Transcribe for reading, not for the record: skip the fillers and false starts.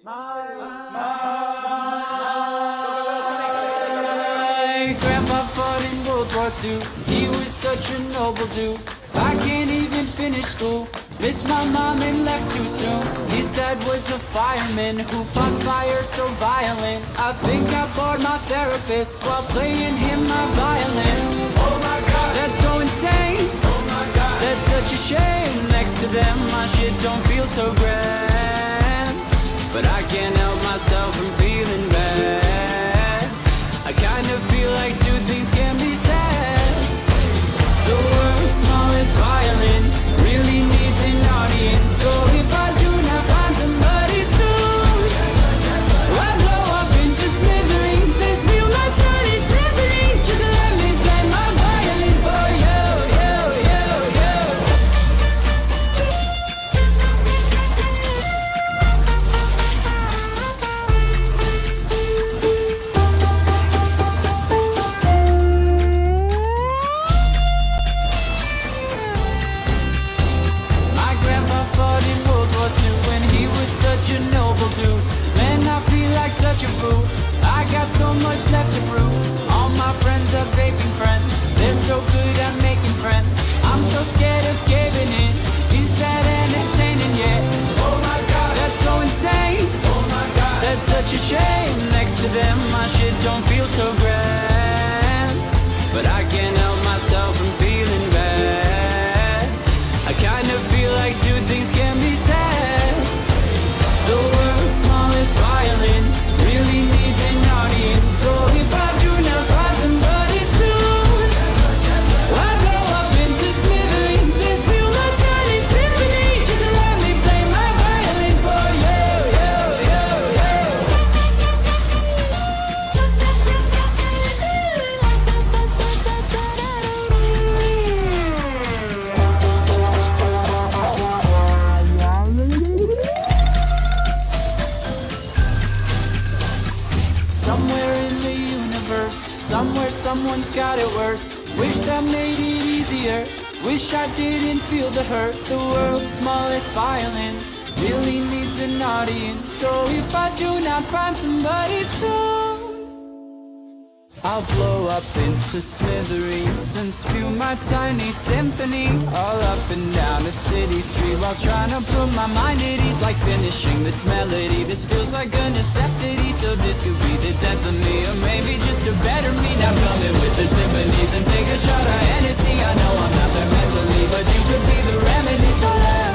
My grandpa fought in World War II. He was such a noble dude. I can't even finish school. Missed my mom and left too soon. His dad was a fireman who fought fire so violent. I think I bored my therapist while playing him my violin. Oh my God, that's so insane. Oh my God, that's such a shame. Next to them my shit don't feel so grand, but I can't help myself from feeling bad. I kind of feel like two things can be said. The world's smallest violin really needs an audience. So if I do not find somebody soon, I blow up into smithereens and spill my tiny symphony. Just let me play my violin for you, you, you, you. My grandpa fought in World War II when he was such a noble dude. Man, I feel like such a fool. I got so much left to prove. All my friends are vaping friends. They're so good at making friends. I'm so scared of giving in. Is that entertaining yet? Oh my God, that's so insane. Oh my God, that's such a shame. Next to them, my shit don't feel so grand, but I can't help myself from feeling bad. I kind of feel like two things can be said. The world's smallest violin really needs an audience. So if I do not find somebody soon, I blow up into smithereens and spill my tiny symphony. Just let me play my violin for you, you, you, you. Somewhere in the universe, somewhere someone's got it worse. Wish that made it easier. Wish I didn't feel the hurt. The world's smallest violin really needs an audience. So if I do not find somebody soon, I'll blow up into smithereens and spew my tiny symphony all up and down the city street while trying to put my mind at ease. Like finishing this melody, this feels like a necessity. So this could be the death of me, or maybe just a better me. Now coming with the timpanis and take a shot of Hennessy. I know I'm not there mentally, but you could be the remedy. So let